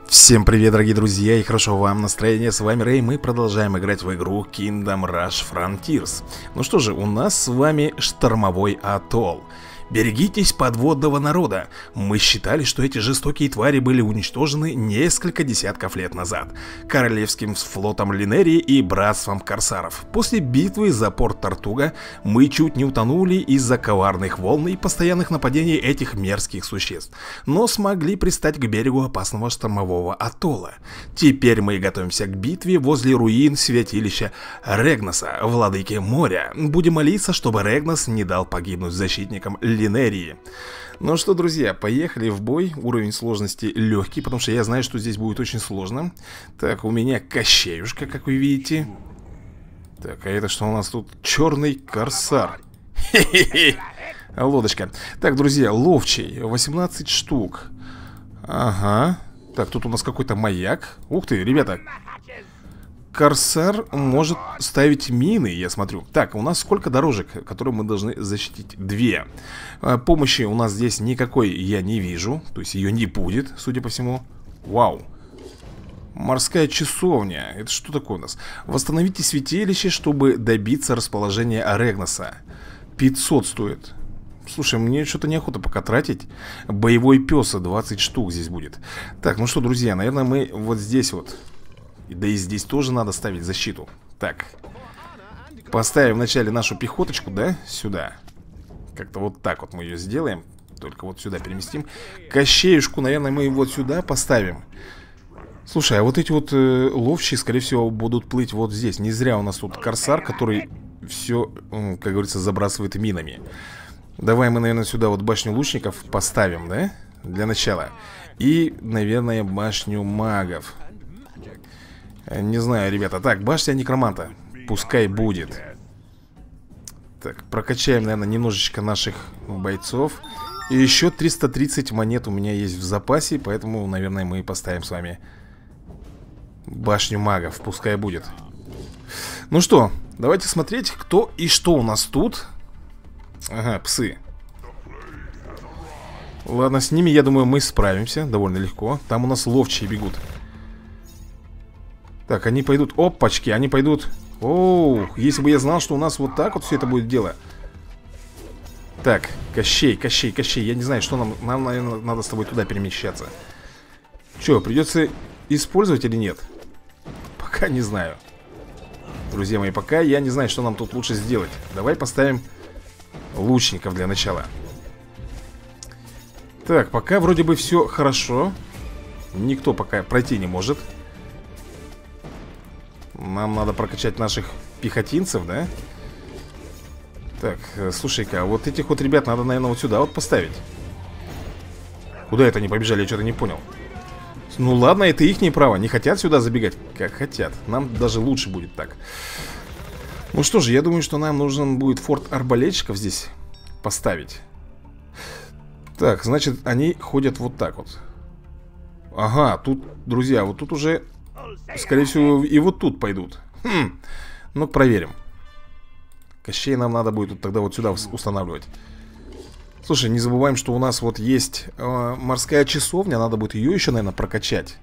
Всем привет, дорогие друзья, и хорошо вам настроение. С вами Рэй, мы продолжаем играть в игру Kingdom Rush Frontiers. Ну что же, у нас с вами штормовой атолл. Берегитесь подводного народа. Мы считали, что эти жестокие твари были уничтожены несколько десятков лет назад королевским флотом Линерии и братством корсаров. После битвы за порт Тартуга мы чуть не утонули из-за коварных волн и постоянных нападений этих мерзких существ, но смогли пристать к берегу опасного штормового атолла. Теперь мы готовимся к битве возле руин святилища Регноса, владыки моря. Будем молиться, чтобы Регнос не дал погибнуть защитникам Линерии. Ну что, друзья, поехали в бой. Уровень сложности легкий, потому что я знаю, что здесь будет очень сложно. Так, у меня Кощеюшка, как вы видите. Так, а это что у нас тут? Черный корсар. Хе-хе-хе. Лодочка. Так, друзья, ловчий, 18 штук. Ага. Так, тут у нас какой-то маяк. Ух ты, ребята. Корсар может ставить мины, я смотрю. Так, у нас сколько дорожек, которые мы должны защитить? 2. Помощи у нас здесь никакой я не вижу. То есть ее не будет, судя по всему. Вау. Морская часовня. Это что такое у нас? Восстановите святилище, чтобы добиться расположения Регноса. 500 стоит. Слушай, мне что-то неохота пока тратить. Боевой пес 20 штук здесь будет. Так, ну что, друзья, наверное, мы вот здесь вот. Да и здесь тоже надо ставить защиту. Так, поставим вначале нашу пехоточку, да, сюда. Как-то вот так вот мы ее сделаем. Только вот сюда переместим. Кощеюшку, наверное, мы вот сюда поставим. Слушай, а вот эти вот ловчие, скорее всего, будут плыть вот здесь. Не зря у нас тут корсар, который все, как говорится, забрасывает минами. Давай мы, наверное, сюда вот башню лучников поставим, да, для начала. И, наверное, башню магов. Не знаю, ребята. Так, башня некроманта пускай будет. Так, прокачаем, наверное, немножечко наших бойцов. И еще 330 монет у меня есть в запасе. Поэтому, наверное, мы поставим с вами башню магов, пускай будет. Ну что, давайте смотреть, кто и что у нас тут. Ага, псы. Ладно, с ними, я думаю, мы справимся довольно легко. Там у нас ловчие бегут. Так, они пойдут, опачки, они пойдут. Оу, если бы я знал, что у нас вот так вот все это будет дело. Так, Кощей, я не знаю, что нам, наверное, надо с тобой туда перемещаться. Че, придется использовать или нет? Пока не знаю. Друзья мои, пока я не знаю, что нам тут лучше сделать. Давай поставим лучников для начала. Так, пока вроде бы все хорошо. Никто пока пройти не может. Нам надо прокачать наших пехотинцев, да? Так, слушай-ка, вот этих вот ребят надо, наверное, вот сюда вот поставить. Куда это они побежали, я что-то не понял. Ну ладно, это ихнее право. Не хотят сюда забегать, как хотят. Нам даже лучше будет так. Ну что же, я думаю, что нам нужен будет форт арбалетчиков здесь поставить. Так, значит, они ходят вот так вот. Ага, тут, друзья, вот тут уже... Скорее всего, и вот тут пойдут. Ну, проверим. Кощей нам надо будет тут тогда вот сюда устанавливать. Слушай, не забываем, что у нас вот есть морская часовня. Надо будет ее еще, наверное, прокачать.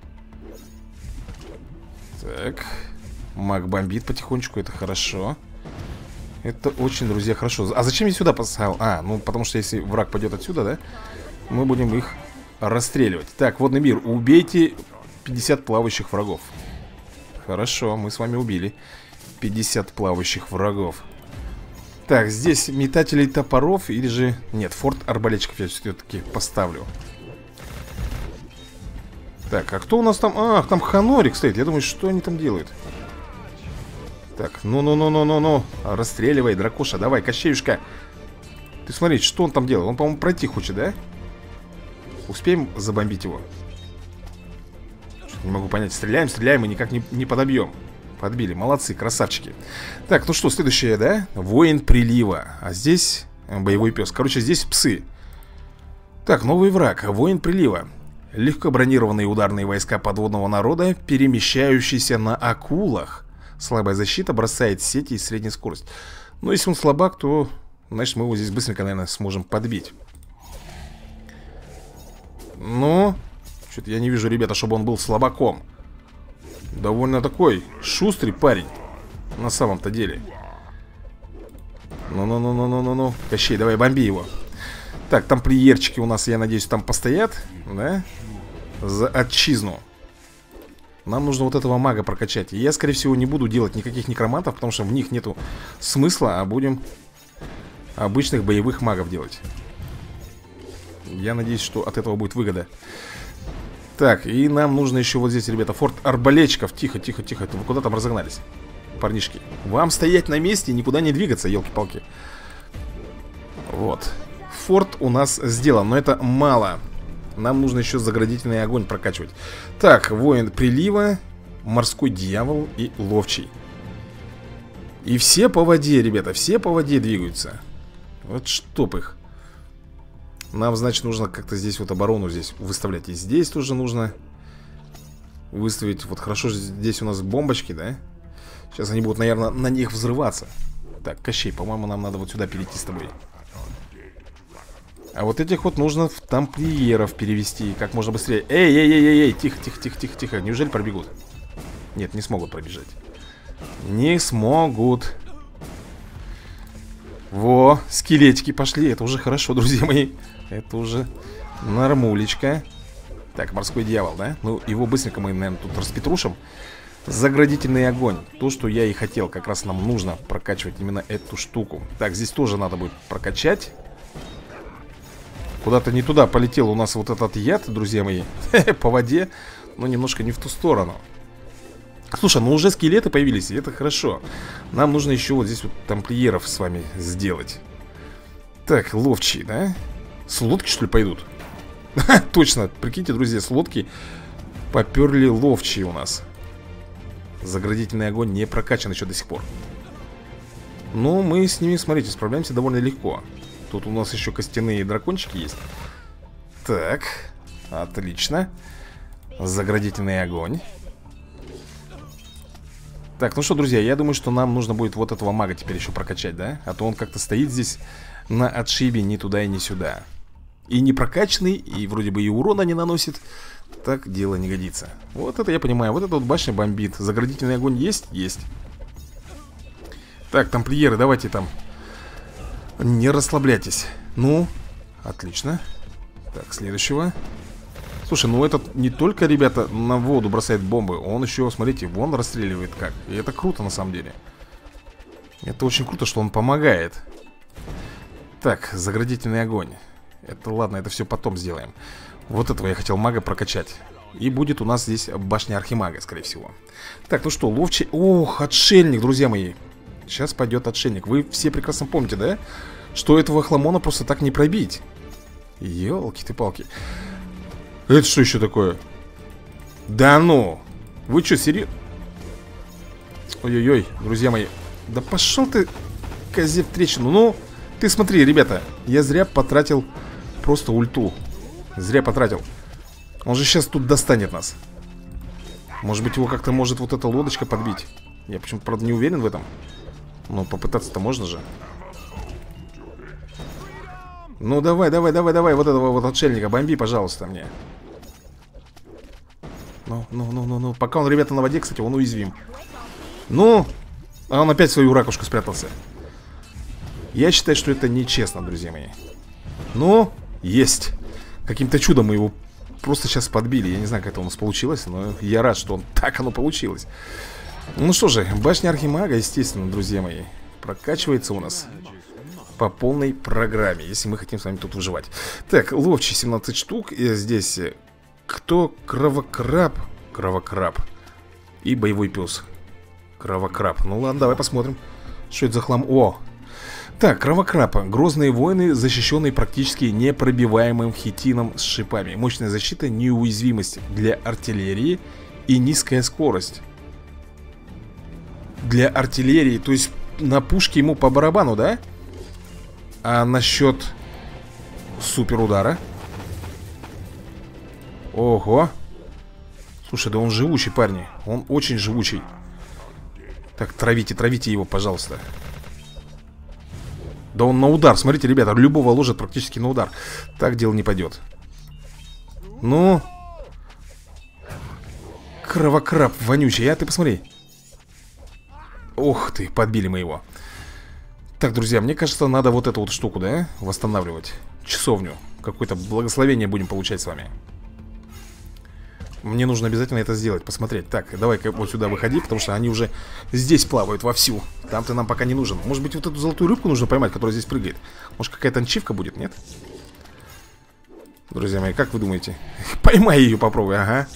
Так. Маг бомбит потихонечку, это хорошо. Это очень, друзья, хорошо. А зачем я сюда поставил? А, ну, потому что если враг пойдет отсюда, да, мы будем их расстреливать. Так, водный мир, убейте 50 плавающих врагов. Хорошо, мы с вами убили 50 плавающих врагов. Так, здесь метателей топоров или же... Нет, форт арбалетчиков я все-таки поставлю. Так, а кто у нас там? Ах, там Ханорик стоит. Я думаю, что они там делают? Так, ну. Расстреливай, дракоша, давай, Кощеюшка. Ты смотри, что он там делает? Он, по-моему, пройти хочет, да? Успеем забомбить его? Не могу понять, стреляем и никак не подобьем. Подбили, молодцы, красавчики. Так, ну что, следующее, да? Воин прилива. А здесь боевой пес. Короче, здесь псы. Так, новый враг, воин прилива. Легко бронированные ударные войска подводного народа, перемещающиеся на акулах. Слабая защита, бросает сети и средняя скорость. Но если он слабак, то, значит, мы его здесь быстренько, наверное, сможем подбить. Ну, Что-то я не вижу, ребята, чтобы он был слабаком. Довольно такой шустрый парень. На самом-то деле. Ну-ну-ну-ну-ну-ну-ну. Кощей, давай, бомби его. Так, тамплиерчики у нас, я надеюсь, там постоят. Да? За отчизну. Нам нужно вот этого мага прокачать. И я, скорее всего, не буду делать никаких некромантов, потому что в них нету смысла. А будем обычных боевых магов делать. Я надеюсь, что от этого будет выгода. Так, и нам нужно еще вот здесь, ребята, форт арбалетчиков. Тихо, тихо, тихо. Вы куда там разогнались, парнишки? Вам стоять на месте и никуда не двигаться, елки-палки. Вот. Форт у нас сделан, но это мало. Нам нужно еще заградительный огонь прокачивать. Так, воин прилива, морской дьявол и ловчий. И все по воде, ребята, все по воде двигаются. Вот чтоб их. Нам, значит, нужно как-то здесь вот оборону здесь выставлять. И здесь тоже нужно выставить. Вот хорошо, здесь у нас бомбочки, да? Сейчас они будут, наверное, на них взрываться. Так, Кощей, по-моему, нам надо вот сюда перейти с тобой. А вот этих вот нужно в тамплиеров перевести как можно быстрее. Эй, эй, эй, эй, эй, тихо, тихо, тихо, тихо, тихо. Неужели пробегут? Нет, не смогут пробежать. Не смогут. Во, скелетики пошли. Это уже хорошо, друзья мои. Это уже нормулечка. Так, морской дьявол, да? Ну, его быстренько мы, наверное, тут распетрушим. Заградительный огонь. То, что я и хотел. Как раз нам нужно прокачивать именно эту штуку. Так, здесь тоже надо будет прокачать. Куда-то не туда полетел у нас вот этот яд, друзья мои. По воде, но немножко не в ту сторону. Слушай, ну уже скелеты появились, и это хорошо. Нам нужно еще вот здесь вот тамплиеров с вами сделать. Так, ловчие, да? С лодки, что ли, пойдут? Точно, прикиньте, друзья, с лодки поперли ловчие у нас. Заградительный огонь не прокачан еще до сих пор. Но мы с ними, смотрите, справляемся довольно легко. Тут у нас еще костяные дракончики есть. Так, отлично. Заградительный огонь. Так, ну что, друзья, я думаю, что нам нужно будет вот этого мага теперь еще прокачать, да? А то он как-то стоит здесь на отшибе ни туда и ни сюда. И не прокачанный, и вроде бы и урона не наносит. Так дело не годится. Вот это я понимаю, вот эта вот башня бомбит. Заградительный огонь есть? Есть. Так, тамплиеры, давайте там. Не расслабляйтесь. Ну, отлично. Так, следующего. Слушай, ну этот не только, ребята, на воду бросает бомбы. Он еще, смотрите, вон расстреливает как. И это круто на самом деле. Это очень круто, что он помогает. Так, заградительный огонь. Это ладно, это все потом сделаем. Вот этого я хотел мага прокачать. И будет у нас здесь башня архимага, скорее всего. Так, ну что, ловчий. Ох, отшельник, друзья мои. Сейчас пойдет отшельник. Вы все прекрасно помните, да? Что этого хламона просто так не пробить. Ёлки-ты-палки. Это что еще такое? Да ну! Вы что, серьезно? Ой-ой-ой, друзья мои. Да пошел ты, козе в трещину. Ну, ты смотри, ребята. Я зря потратил просто ульту. Зря потратил. Он же сейчас тут достанет нас. Может быть, его как-то может вот эта лодочка подбить. Я почему-то, правда, не уверен в этом. Но попытаться-то можно же. Ну давай, давай, давай, давай. Вот этого вот отшельника бомби, пожалуйста, мне. Ну. Пока он, ребята, на воде, кстати, он уязвим. Ну, а он опять в свою ракушку спрятался. Я считаю, что это нечестно, друзья мои. Ну, есть. Каким-то чудом мы его просто сейчас подбили. Я не знаю, как это у нас получилось, но я рад, что так оно получилось. Ну что же, башня архимага, естественно, друзья мои, прокачивается у нас по полной программе, если мы хотим с вами тут выживать. Так, ловчий 17 штук. И здесь кто? Кровокраб. Кровокраб. И боевой пес. Кровокраб. Ну ладно, давай посмотрим, что это за хлам. О! Так, кровокраб. Грозные воины, защищенные практически непробиваемым хитином с шипами. Мощная защита, неуязвимость для артиллерии и низкая скорость. Для артиллерии, то есть на пушке ему по барабану, да? А насчет суперудара? Ого. Слушай, да он живучий, парни. Он очень живучий. Так, травите, травите его, пожалуйста. Да он на удар, смотрите, ребята, любого ложит практически на удар. Так дело не пойдет. Ну, Кровокраб вонючий, а ты посмотри. Ух ты, подбили мы его. Так, друзья, мне кажется, надо вот эту вот штуку, да, восстанавливать. Часовню. Какое-то благословение будем получать с вами. Мне нужно обязательно это сделать, посмотреть. Так, давай-ка вот сюда выходи, потому что они уже здесь плавают вовсю. Там ты нам пока не нужен. Может быть, вот эту золотую рыбку нужно поймать, которая здесь прыгает. Может, какая-то ачивка будет, нет? Друзья мои, как вы думаете? Поймай ее, попробуй, ага.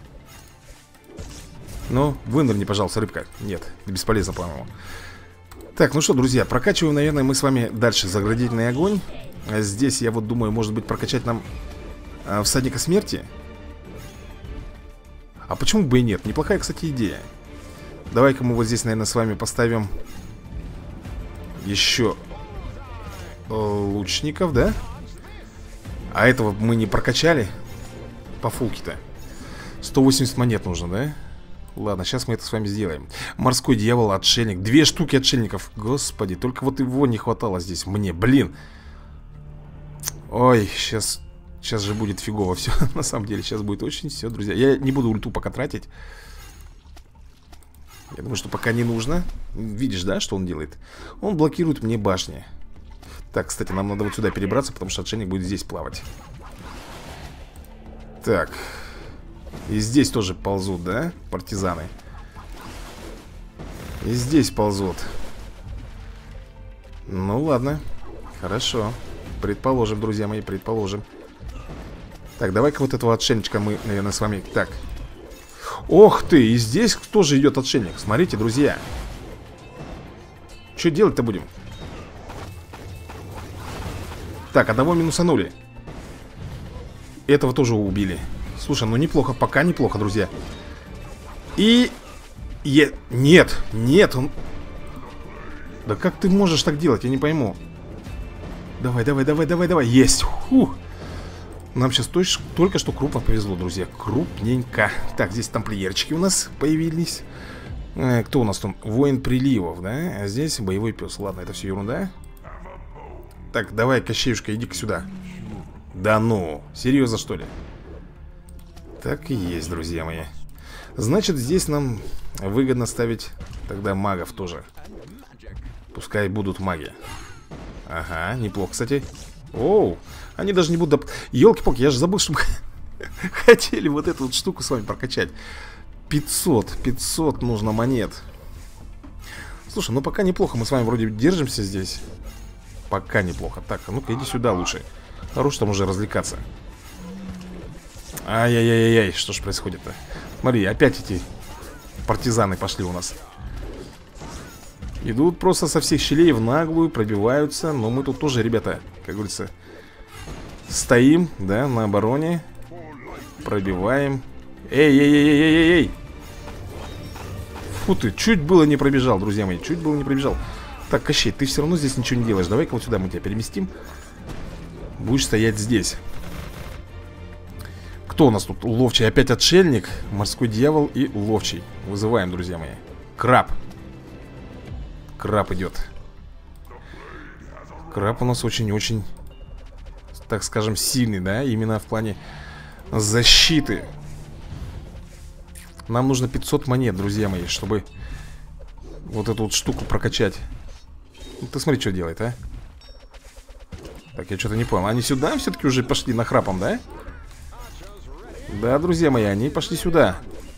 Ну, вынырни, пожалуйста, рыбка. Нет, бесполезно, по-моему. Так, ну что, друзья, прокачиваем, наверное, мы с вами дальше заградительный огонь. А здесь, я вот думаю, может быть, прокачать нам всадника смерти. А почему бы и нет? Неплохая, кстати, идея. Давай-ка мы вот здесь, наверное, с вами поставим еще лучников, да? А этого мы не прокачали по фулке-то. 180 монет нужно, да? Ладно, сейчас мы это с вами сделаем. Морской дьявол, отшельник. 2 штуки отшельников. Господи, только вот его не хватало здесь мне, блин. Ой, сейчас же будет фигово все. На самом деле, сейчас будет очень все, друзья. Я не буду ульту пока тратить. Я думаю, что пока не нужно. Видишь, да, что он делает? Он блокирует мне башни. Так, кстати, нам надо вот сюда перебраться, потому что отшельник будет здесь плавать. Так. И здесь тоже ползут, да, партизаны? И здесь ползут. Ну, ладно. Хорошо. Предположим, друзья мои, предположим. Так, давай-ка вот этого отшельничка мы, наверное, с вами... Так. Ох ты, и здесь тоже идет отшельник. Смотрите, друзья. Что делать-то будем? Так, одного минусанули. Этого тоже убили. Слушай, ну неплохо, пока неплохо, друзья. И... Нет, нет, он... Да как ты можешь так делать, я не пойму. Давай, давай, давай, давай, давай. Есть. Фух. Нам сейчас только что крупно повезло, друзья. Крупненько. Так, здесь тамплиерчики у нас появились. Кто у нас там? Воин приливов, да? А здесь боевой пес. Ладно, это все ерунда. Так, давай, Кощеюшка, иди-ка сюда. Да ну, серьезно, что ли? Так и есть, друзья мои. Значит, здесь нам выгодно ставить тогда магов тоже. Пускай будут маги. Ага, неплохо, кстати. Оу, они даже не будут... Ёлки-палки, я же забыл, что мы хотели вот эту вот штуку с вами прокачать. 500 нужно монет. Слушай, ну пока неплохо, мы с вами вроде держимся здесь. Пока неплохо. Так, а ну-ка иди сюда лучше. Хорош там уже развлекаться. Ай-яй-яй-яй, что ж происходит-то? Смотри, опять эти партизаны пошли у нас. Идут просто со всех щелей в наглую, пробиваются. Но мы тут тоже, ребята, как говорится, стоим, да, на обороне. Пробиваем. Эй-эй-эй-эй-эй-эй! Фу ты, чуть было не пробежал, друзья мои. Чуть было не пробежал. Так, Кощей, ты все равно здесь ничего не делаешь. Давай-ка вот сюда мы тебя переместим. Будешь стоять здесь. Кто у нас тут? Ловчий, опять отшельник, морской дьявол и ловчий. Вызываем, друзья мои. Краб. Краб идет. Краб у нас очень-очень, так скажем, сильный, да? Именно в плане защиты. Нам нужно 500 монет, друзья мои, чтобы вот эту вот штуку прокачать. Ну, ты смотри, что делает, а. Так, я что-то не понял. Они сюда все-таки уже пошли нахрапом, да? Да, друзья мои, они пошли сюда.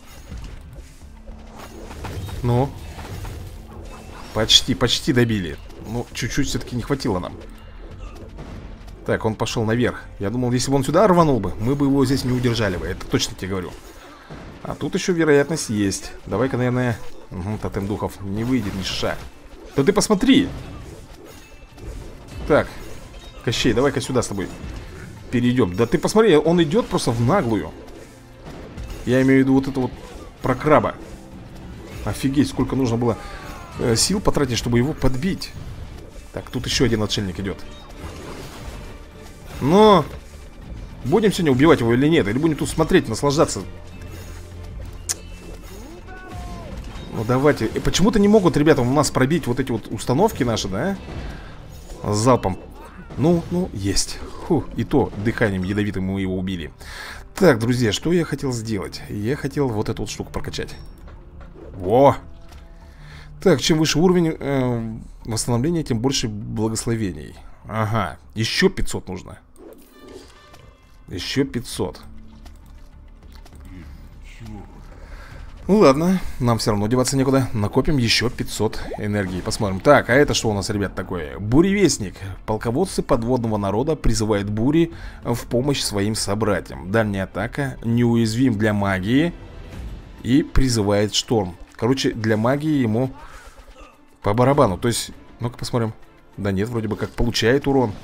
Ну. Почти добили. Ну, чуть-чуть все-таки не хватило нам. Так, он пошел наверх. Я думал, если бы он сюда рванул бы, мы бы его здесь не удержали бы. Это точно тебе говорю. А тут еще вероятность есть. Давай-ка, наверное... Угу, тотем духов не выйдет ни ша. Да ты посмотри. Так, Кощей, давай-ка сюда с тобой перейдем. Да ты посмотри, он идет просто в наглую. Я имею в виду вот это вот про краба. Офигеть, сколько нужно было сил потратить, чтобы его подбить. Так, тут еще один отшельник идет. Но будем сегодня убивать его или нет? Или будем тут смотреть, наслаждаться? Ну давайте. Почему-то не могут, ребята, у нас пробить вот эти вот установки наши, да? С залпом. Ну, есть. Фу, и то дыханием ядовитым мы его убили. Так, друзья, что я хотел сделать? Я хотел вот эту вот штуку прокачать. Во! Так, чем выше уровень восстановления, тем больше благословений. Ага, еще 500 нужно. Еще 500. Ну ладно, нам все равно деваться некуда. Накопим еще 500 энергии. Посмотрим. Так, а это что у нас, ребят, такое? Буревестник. Полководцы подводного народа призывают бури в помощь своим собратьям. Дальняя атака, неуязвим для магии. И призывает шторм. Короче, для магии ему по барабану. То есть, ну-ка посмотрим. Да нет, вроде бы как получает урон.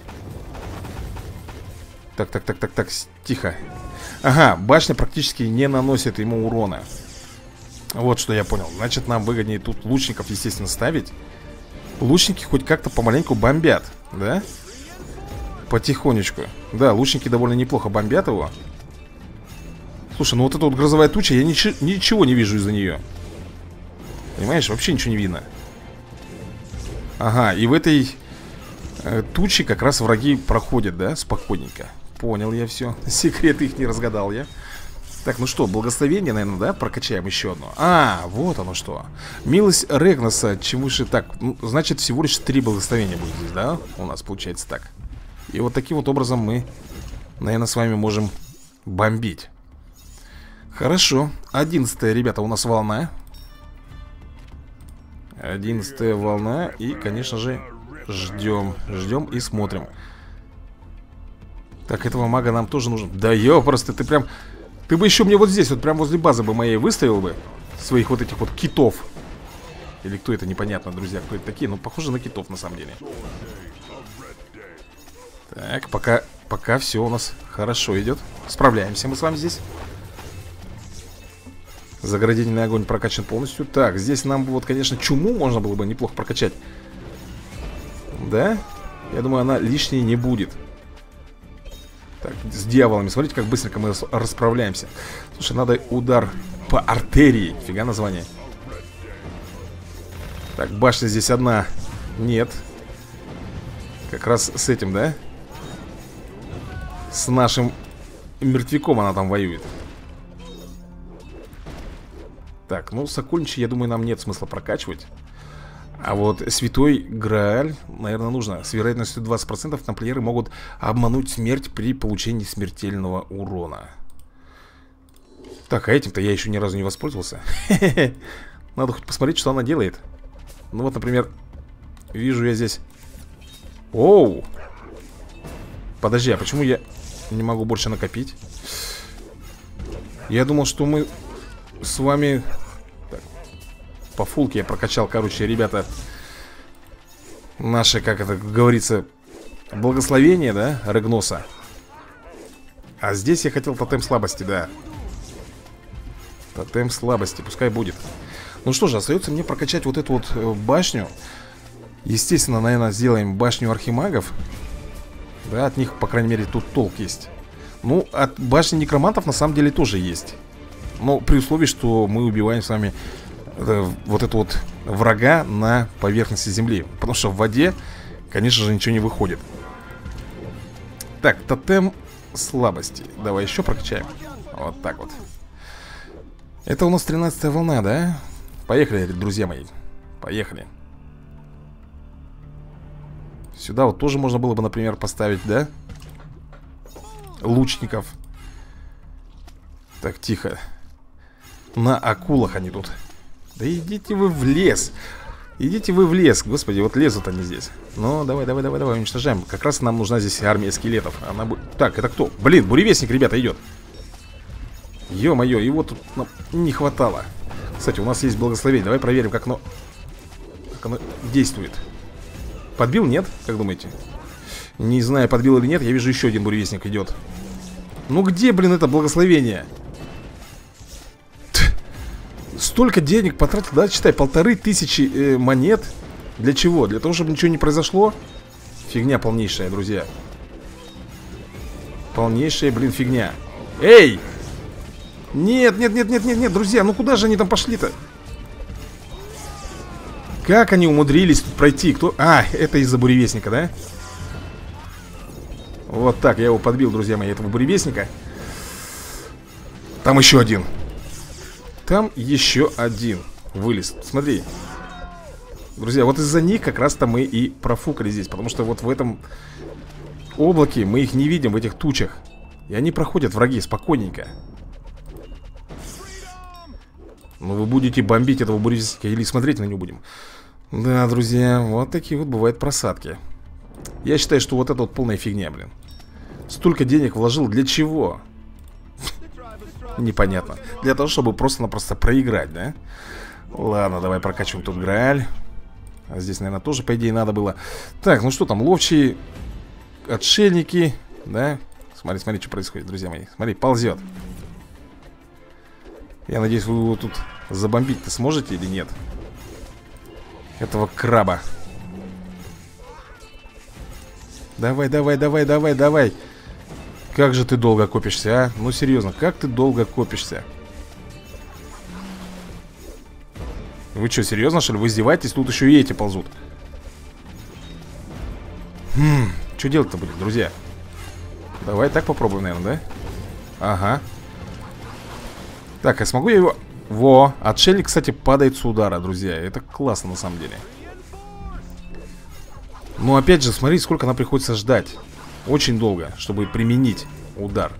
Так, тихо. Ага, башня практически не наносит ему урона. Вот что я понял. Значит, нам выгоднее тут лучников, естественно, ставить. Лучники хоть как-то помаленьку бомбят, да? Потихонечку. Да, лучники довольно неплохо бомбят его. Слушай, ну вот эта вот грозовая туча, я ничего не вижу из-за нее. Понимаешь, вообще ничего не видно. Ага, и в этой туче как раз враги проходят, да, спокойненько. Понял я все. Секреты их не разгадал я. Так, ну что, благословение, наверное, да? Прокачаем еще одно. А, вот оно что. Милость Регноса, чем выше. Так, ну, значит, всего лишь 3 благословения будет здесь, да? У нас получается так. И вот таким вот образом мы, наверное, с вами можем бомбить. Хорошо. 11-я, ребята, у нас волна. 11-я волна. И, конечно же, ждем и смотрим. Так, этого мага нам тоже нужен. Да ёпросты, ты прям... Ты бы еще мне вот здесь, вот прям возле базы бы моей выставил бы своих вот этих вот китов. Или кто это, непонятно, друзья, кто это такие. Ну, похоже на китов, на самом деле. Так, пока все у нас хорошо идет. Справляемся мы с вами здесь. Заградительный огонь прокачан полностью. Так, здесь нам вот, конечно, чуму можно было бы неплохо прокачать. Да? Я думаю, она лишней не будет. Так, с дьяволами, смотрите, как быстренько мы расправляемся. Слушай, надо удар по артерии. Фига название. Так, башня здесь одна. Нет. Как раз с этим, да? С нашим мертвяком она там воюет. Так, ну, Сокольничий, я думаю, нам нет смысла прокачивать. А вот Святой Грааль, наверное, нужно. С вероятностью 20% тамплиеры могут обмануть смерть при получении смертельного урона. Так, а этим-то я еще ни разу не воспользовался. Надо хоть посмотреть, что она делает. Ну вот, например, вижу я здесь... Оу! Подожди, а почему я не могу больше накопить? Я думал, что мы с вами... По фулке я прокачал, короче, ребята, наше, как это говорится, благословение, да, Регноса. А здесь я хотел тотем слабости, да. Тотем слабости, пускай будет. Ну что же, остается мне прокачать вот эту вот башню. Естественно, наверное, сделаем башню архимагов. Да, от них, по крайней мере, тут толк есть. Ну, от башни некромантов на самом деле тоже есть. Но при условии, что мы убиваем с вами... вот это вот врага на поверхности земли. Потому что в воде, конечно же, ничего не выходит. Так, тотем слабости. Давай еще прокачаем. Вот так вот. Это у нас 13-я волна, да? Поехали, друзья мои. Поехали. Сюда вот тоже можно было бы, например, поставить, да? Лучников. Так, тихо. На акулах они тут. Да идите вы в лес. Идите вы в лес. Господи, вот лезут они здесь. Ну, давай, уничтожаем. Как раз нам нужна здесь армия скелетов. Она будет... Так, это кто? Блин, буревестник, ребята, идет. Ё-моё, его тут нам не хватало. Кстати, у нас есть благословение. Давай проверим, как оно действует. Подбил, нет? Как думаете? Не знаю, подбил или нет. Я вижу, еще один буревестник идет. Ну где, блин, это благословение? Столько денег потратил, да, читай, 1500 монет. Для чего? Для того, чтобы ничего не произошло? Фигня полнейшая, друзья. Полнейшая, блин, фигня. Эй! Нет, друзья, ну куда же они там пошли-то? Как они умудрились тут пройти? Кто? А, это из-за буревестника, да? Вот так, я его подбил, друзья мои, этого буревестника. Там еще один. Там еще один вылез. Смотри. Друзья, вот из-за них как раз-то мы и профукали здесь. Потому что вот в этом облаке мы их не видим, в этих тучах. И они проходят, враги, спокойненько. Ну вы будете бомбить этого буревестника или смотреть на него будем? Да, друзья, вот такие вот бывают просадки. Я считаю, что вот это вот полная фигня, блин. Столько денег вложил, для чего? Непонятно. Для того, чтобы просто-напросто проиграть, да? Ладно, давай прокачиваем тут Грааль. А здесь, наверное, тоже, по идее, надо было. Так, ну что там, ловчие, отшельники, да? Смотри, смотри, что происходит, друзья мои. Смотри, ползет. Я надеюсь, вы его тут забомбить-то сможете или нет? Этого краба. Давай, давай, давай, давай, давай. Как же ты долго копишься, а? Ну, серьезно, как ты долго копишься? Вы что, серьезно, что ли? Вы издеваетесь? Тут еще и эти ползут. Что делать-то будем, друзья? Давай так попробуем, наверное, да? Ага. Так, а смогу я его... Во, отшельник, кстати, падает с удара, друзья. Это классно, на самом деле. Но опять же, смотри, сколько нам приходится ждать. Очень долго, чтобы применить удар.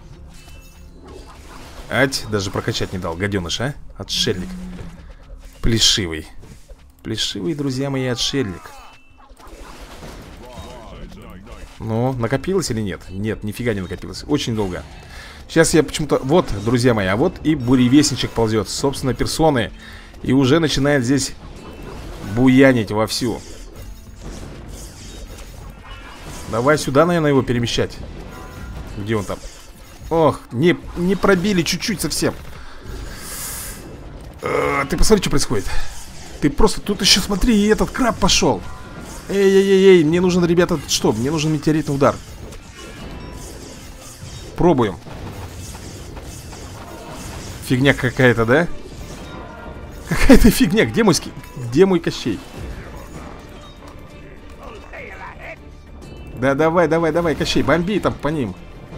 Ать, даже прокачать не дал, гаденыш, а? Отшельник. Плешивый. Плешивый, друзья мои, отшельник. Ну, накопилось или нет? Нет, нифига не накопилось. Очень долго. Сейчас я почему-то... Вот, друзья мои, а вот и буревестничек ползет. Собственно, персоны. И уже начинает здесь буянить вовсю. Давай сюда, наверное, его перемещать. Где он там? Ох, не пробили чуть-чуть совсем. Ты посмотри, что происходит. Ты просто... Тут еще, смотри, и этот краб пошел. Эй-эй-эй, мне нужен, ребята, что? Мне нужен метеоритный удар. Пробуем. Фигня какая-то, да? Какая-то фигня. Где мой Кощей? Да давай, давай, давай, Кощей, бомби там по ним.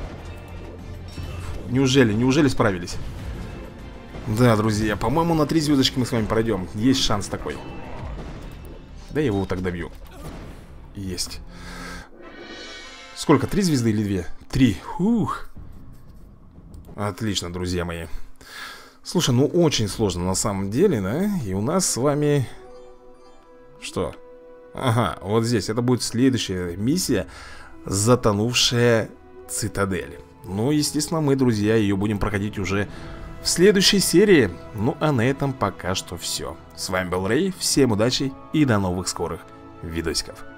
Неужели справились? Да, друзья, по-моему, на 3 звездочки мы с вами пройдем. Есть шанс такой. Да я его вот так добью. Есть. Сколько, 3 звезды или 2? 3, ух. Отлично, друзья мои. Слушай, ну очень сложно на самом деле, да? И у нас с вами... Что? Ага, вот здесь, это будет следующая миссия. Затонувшая цитадель. Ну, естественно, мы, друзья, ее будем проходить уже в следующей серии. Ну, а на этом пока что все. С вами был Рэй, всем удачи и до новых скорых видосиков.